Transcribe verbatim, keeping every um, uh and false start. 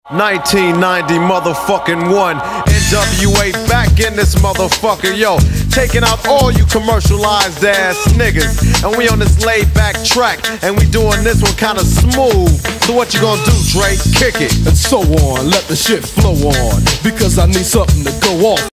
nineteen ninety motherfucking one, N W A back in this motherfucker, yo, taking out all you commercialized ass niggas, and we on this laid back track, and we doing this one kinda smooth. So what you gonna do, Dre? Kick it, and so on, let the shit flow on, because I need something to go off.